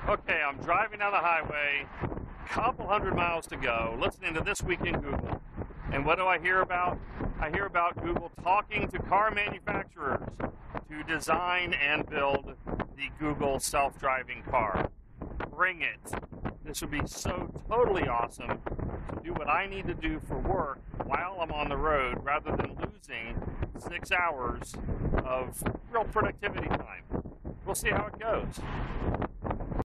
Okay, I'm driving down the highway, couple hundred miles to go, listening to This Week in Google. And what do I hear about? I hear about Google talking to car manufacturers to design and build the Google self-driving car. Bring it. This would be so totally awesome to do what I need to do for work while I'm on the road rather than losing 6 hours of real productivity time. We'll see how it goes.